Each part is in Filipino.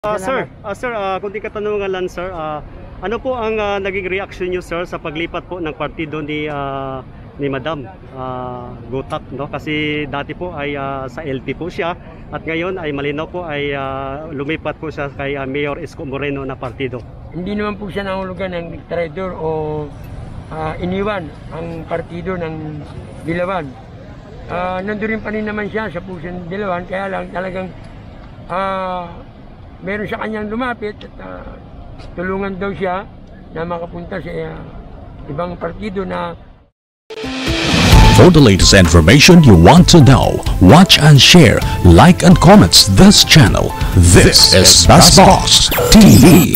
Sir, kunti katanungan lang sir, ano po ang naging reaction niyo sir sa paglipat po ng partido ni Madam Gotak, no? Kasi dati po ay sa LP po siya at ngayon ay malinaw po ay lumipat po siya kay Mayor Isko Moreno na partido. Hindi naman po siya nahulugan ng traidor o iniwan ang partido ng Dilawan. Nandoon pa rin naman siya sa puso ng Dilawan, kaya lang talagang meron sa kanyang lumapit at tulungan daw siya na makapunta sa ibang partido na. For the latest information you want to know, watch and share, like and comments this channel. This is Basbox TV.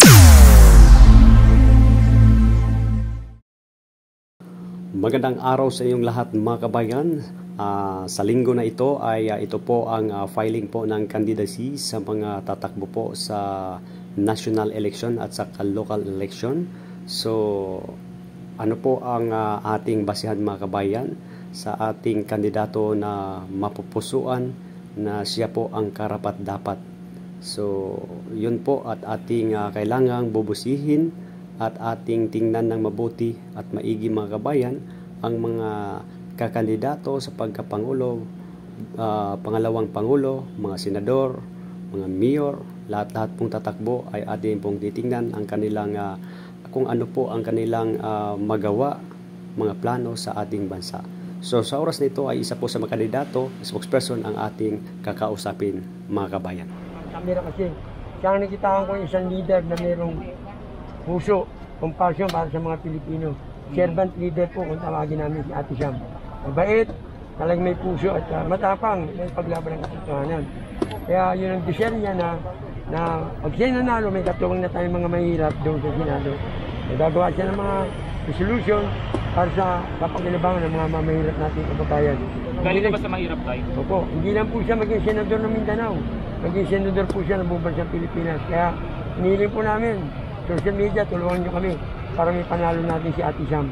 Magandang araw sa inyong lahat mga kabayan. Sa linggo na ito ay ito po ang filing po ng candidacy sa mga tatakbo po sa national election at sa local election. So ano po ang ating basihan mga kabayan sa ating kandidato na mapupusuan na siya po ang karapat-dapat. So yun po at ating kailangang bubusihin at ating tingnan ng mabuti at maigi mga kabayan ang mga kakandidato sa pagkapangulo, pangalawang pangulo, mga senador, mga mayor, lahat-lahat pong tatakbo ay atin pong titingnan ang kanilang kung ano po ang kanilang magawa, mga plano sa ating bansa. So sa oras na ito ay isa po sa mga kandidato, spokesperson ang ating kakausapin mga kabayan. Kamera kasi, siyang nakitaan ko isang leader na mayroong puso, compassion para sa mga Pilipino. Servant leader po kung tawagin namin si Ate Siam. Mabait, talagang may puso at matapang, may paglaban ng katotohanan. Kaya yun ang desire niya na pag siya nanalo, may katuwang na tayong mga mahirap doon sa Senado. Nagagawa siya ng mga resolution para sa kapag-ilabangan ng mga mahirap nating kababayan. Galing ba sa mahirap tayo? Opo, hindi lang po siya maging senador ng Mindanao. Maging senador po siya ng buong bansang Pilipinas. Kaya hinihiling po namin, social media, tulungan niyo kami para may panalo natin si Ate Siam.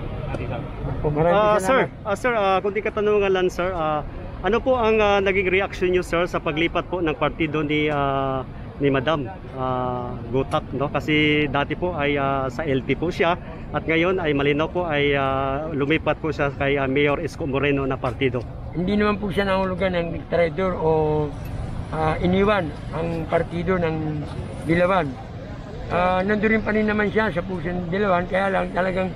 Sir, kunti katanungan lang sir, ano po ang naging reaction niyo sir sa paglipat po ng partido ni Madam Gotak, no? Kasi dati po ay sa LP po siya at ngayon ay malinaw po ay lumipat po siya kay Mayor Isko Moreno na partido. Hindi naman po siya nahulugan ng traidor o iniwan ang partido ng Dilawan. Nandoon pa rin naman siya sa puso ng Dilawan, kaya lang talagang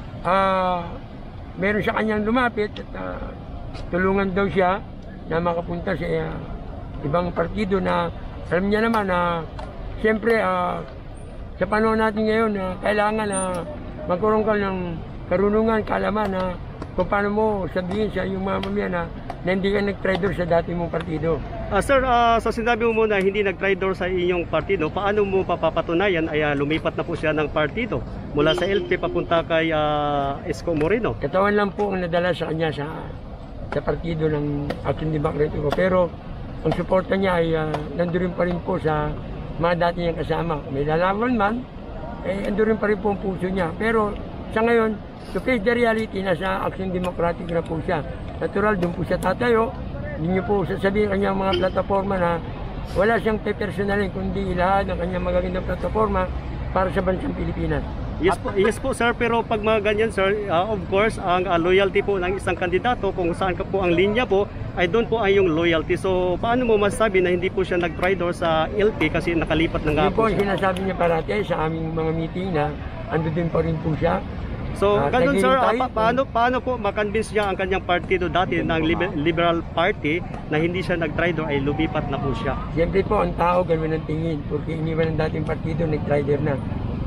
meron sa kanyang lumapit at tulungan daw siya na makapunta sa ibang partido na alam niya naman na siyempre sa panahon natin ngayon kailangan magkaroon ka ng karunungan, kaalaman na kung paano mo sabihin sa iyong mamamayan na hindi ka nag-traidor sa dati mong partido. Sir, so sinabi mo muna hindi nag-traidor sa inyong partido, paano mo papapatunayan ay lumipat na po siya ng partido mula sa LP papunta kay Isko Moreno? Katawan lang po ang nadala sa kanya sa partido ng Action Democratico, pero ang suporta niya ay nandoon pa rin po sa mga dati niyang kasama. May lalaban man, nandoon pa rin po ang puso niya. Pero sa ngayon, to face the reality, nasa Action Democratic na po siya. Natural, doon po siya tatayo. Hindi niyo po sasabihin kanyang mga plataforma na wala siyang pe-personalin, kundi lahat ng kanyang magagandang plataforma para sa bansang Pilipinas. Yes po sir, pero pag mga ganyan sir, of course, ang loyalty po ng isang kandidato, kung saan ka po ang linya po, ay doon po ay yung loyalty. So paano mo masabi na hindi po siya nag-traidor sa LP kasi nakalipat na nga po siya? Yun po sinasabi niya parati sa aming mga meeting na ando din pa rin po siya. So, ganun sir, paano po makonvince niya ang kanyang partido dati ng Liberal Party na hindi siya nag-traidor ay lumipat na po siya? Siyempre po, ang tao ganun ang tingin porque iniwan ng dating partido, nag-traidor na.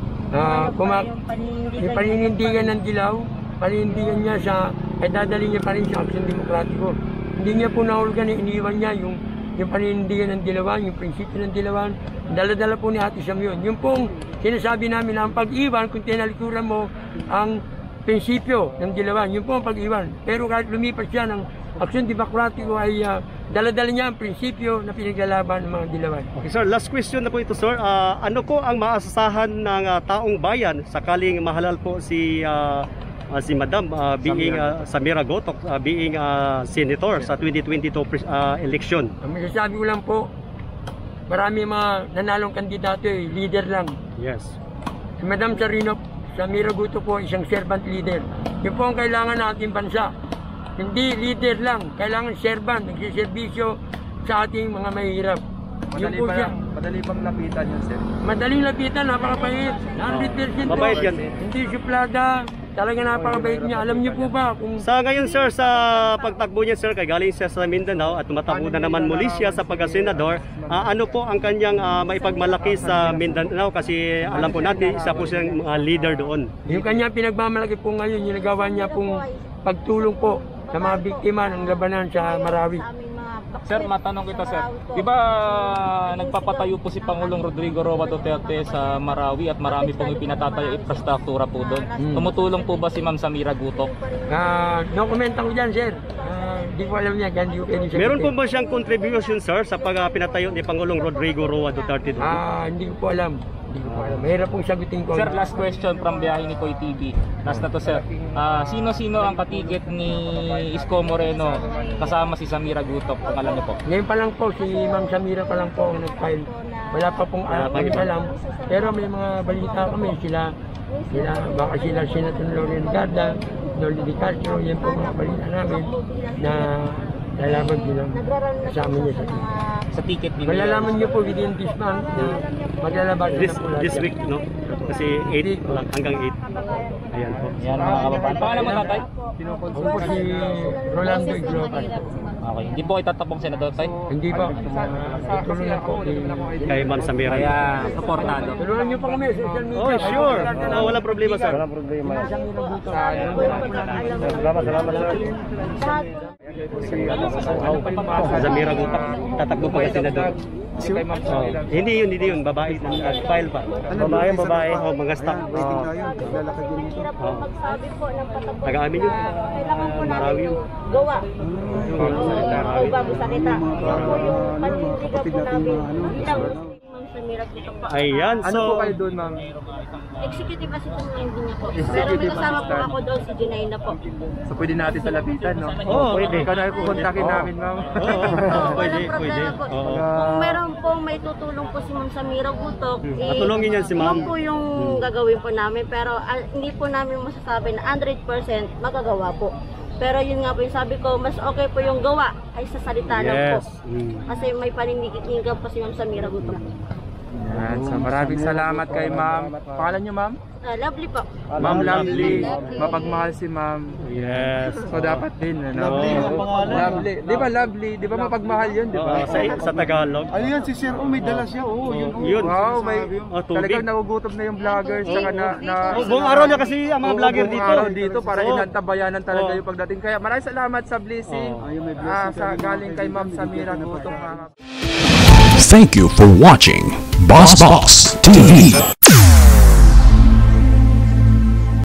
Yung paninindigan ng Dilaw, paninindigan niya ay dadali niya pa rin sa Action Democratico. Hindi niya po nahulugan na iniwan niya yung paninindigan ng Dilawan, yung prinsipyo ng Dilawan. Dala-dala po ni Ate Siam yun. Yung pong sinasabi namin na ang pag-iwan, kung tinalikuran mo ang prinsipyo ng Dilawan, yun po ang pag-iwan. Pero kahit lumipas siya ng Action Democratico ay dala-dala niya ang prinsipyo na pinaglalaban ng mga Dilawan. Okay sir, last question na po ito sir. Ano po ang maasasahan ng taong bayan sakaling mahalal po si Madam being Samira Gotak being senator sa 2022 election? Ang masasabi ko lang po, marami mga nanalong kandidato leader lang. Yes. Si Madam Samira Guto po, isang servant leader. Yun po ang kailangan nating bansa. Hindi leader lang, kailangan servant, nagsiservisyo sa ating mga mahihirap. Madali bang lapitan yun, sir? Madaling lapitan, napakabait. 100% po. Mabait yan. Hindi suplada. Talaga napakabait niya. Alam niyo po ba kung Sa ngayon sir, sa pagtakbo niya sir, kay galing siya sa Mindanao at tumatakbo na naman muli siya sa pagka-senador, ano po ang kanyang maipagmalaki sa Mindanao kasi alam po natin isa po siyang leader doon. yung kanya pinagmamalaki po ngayon, yung nagawa niya pong pagtulong po sa mga biktima ng labanan sa Marawi. Sir, matanong kita sir, di ba nagpapatayo po si Pangulong Rodrigo Roa Duterte sa Marawi at marami pong ipinatatayo infrastruktura po doon. Tumutulong po ba si Ma'am Samira Guto? No comment ako dyan, sir. Hindi ko alam niya, hindi ko pwede sagutin. Meron po ba siyang contribution sir sa pinatayo ni Pangulong Rodrigo Roa Duterte doon? Hindi ko po alam. Hindi ko po alam. Mahirap pong sagutin ko. Sir, last question from Biyahe ni Koy TV. Last na to sir. Sino-sino ang katiket ni Isko Moreno kasama si Samira Guto? Kung alam niyo po. Ngayon pa lang po, si Ma'am Samira pa lang po ang nag-file. Wala pa pong alam. Pero may mga balita kami, baka sila Senator Lorian Garda, Noli Di Castro, yan po mga balita namin na lalaman bilang kasama niya Sa ticket ni malalaman niyo po within this month na maglalabas na po lahat. This week, no? Kasi 8 lang, hanggang 8. Ayan po. Yan mga kababayan. Pangalan mo tatay? Ako po si Rolando Iglobal. Okay. Hindi po kayo tatapong senador tay? Hindi pa. Ituloy lang po. Kay Ma'am Samira. Kaya supportado. Tulungan niyo pa kami sa social media. Oh, sure. Walang problema sir. Walang problema. Samira Guto, tatakbo pa kasi na doon. Hindi yun, babae file pa. Babae. Oh, mga staff. Hirap po magsabi po ng patapos Taga-amin yun. kailangan po Marawi namin yun. gawa. Ako bago salita. Yan po yung panindigan po namin bilang Ma'am Samira Guto po. Ayan, Ano po so kayo doon, ma'am? Executive assistant ng niya po. Pero may kasama po ako doon si Junaina po. So pwede natin sa lapitan, no? Oo, pwede. Ikaw na kukontakin namin, ma'am. pwede. Walang problema po. Oo. Kung meron pong may tutulong po si Ma'am Samira Guto, Patulungin yan si Ma'am. yun po yung gagawin po namin. Pero hindi po namin masasabi na 100% magagawa po. Pero yun nga po yung sabi ko, mas okay po yung gawa ay sa salita lang po. Yes. Kasi may panindigan po si Ma'am Samira Guto. Yan, so maraming salamat kay ma'am. Pangalan niyo, ma'am? Lovely po. Ma'am Lovely. Mapagmahal si ma'am. Yes. So dapat din, ano? Lovely ang pangalan. Lovely. Di ba lovely? Di ba mapagmahal yun, di ba? Sa Tagalog. Ano yan, si Sir O, may dala siya. Oo, yun. Yun. Wow, may tubig. talagang nagugutom na yung vloggers saka na Buong araw na kasi ang mga vlogger buong dito. araw dito para Oo. inantabayanan talaga Oo. yung pagdating. Kaya maraming salamat sa blessing. Sa galing kay Ma'am Samira Guto. Thank you for watching Boss Boss TV.